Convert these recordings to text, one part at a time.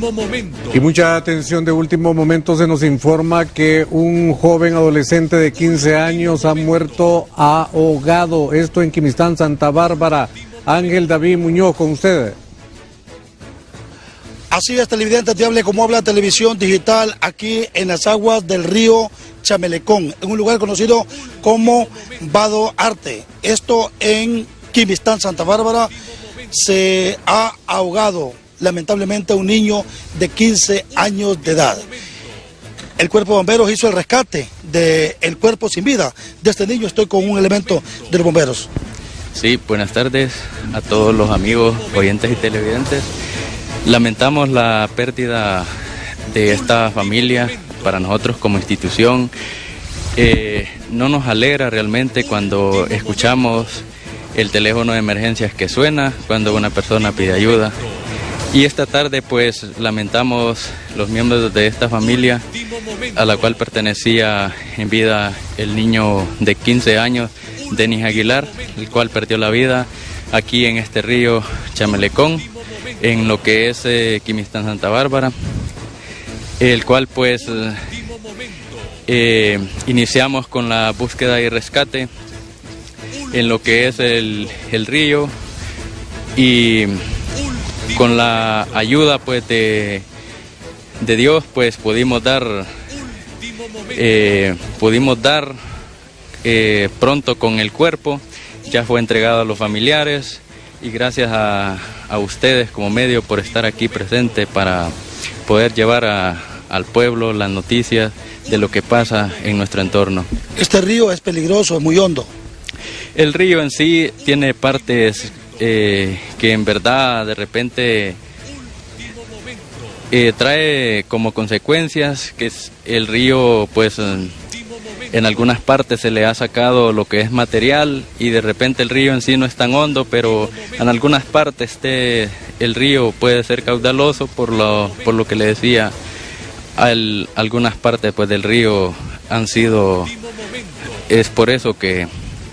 Y mucha atención, de último momento se nos informa que un joven adolescente de 15 años ha muerto ahogado. Esto en Quimistán, Santa Bárbara. Ángel David Muñoz, con usted. Así es, televidente, te hable como habla Televisión Digital, aquí en las aguas del río Chamelecón, en un lugar conocido como Badoarte. Esto en Quimistán, Santa Bárbara. Se ha ahogado lamentablemente un niño de 15 años de edad. El cuerpo de bomberos hizo el rescate del cuerpo sin vida de este niño. Estoy con un elemento de los bomberos. Sí, buenas tardes a todos los amigos, oyentes y televidentes. Lamentamos la pérdida de esta familia. Para nosotros como institución no nos alegra realmente cuando escuchamos el teléfono de emergencias que suena cuando una persona pide ayuda. Y esta tarde pues lamentamos los miembros de esta familia a la cual pertenecía en vida el niño de 15 años, Denis Aguilar, el cual perdió la vida aquí en este río Chamelecón, en lo que es Quimistán, Santa Bárbara, el cual pues iniciamos con la búsqueda y rescate en lo que es el río, y con la ayuda pues de Dios pues pudimos dar pronto con el cuerpo. Ya fue entregado a los familiares, y gracias a ustedes como medio por estar aquí presente para poder llevar al pueblo las noticias de lo que pasa en nuestro entorno. Este río es peligroso, es muy hondo. El río en sí tiene partes que en verdad de repente trae como consecuencias que el río pues en algunas partes se le ha sacado lo que es material, y de repente el río en sí no es tan hondo, pero en algunas partes el río puede ser caudaloso por lo que le decía. Algunas partes pues del río han sido, es por eso que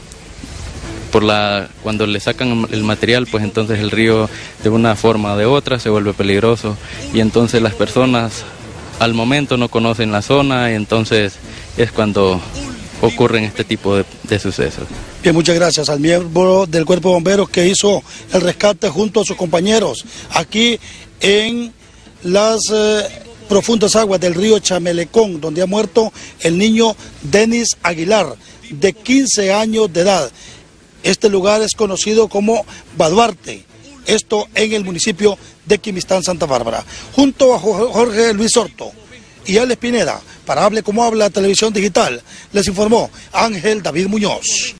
cuando le sacan el material, pues entonces el río de una forma o de otra se vuelve peligroso, y entonces las personas al momento no conocen la zona, y entonces es cuando ocurren este tipo de sucesos. Bien, muchas gracias al miembro del Cuerpo de Bomberos que hizo el rescate junto a sus compañeros aquí en las profundas aguas del río Chamelecón, donde ha muerto el niño Denis Aguilar, de 15 años de edad. Este lugar es conocido como Badoarte, esto en el municipio de Quimistán, Santa Bárbara. Junto a Jorge Luis Sorto y Alex Pineda, para Hable como habla Televisión Digital, les informó Ángel David Muñoz.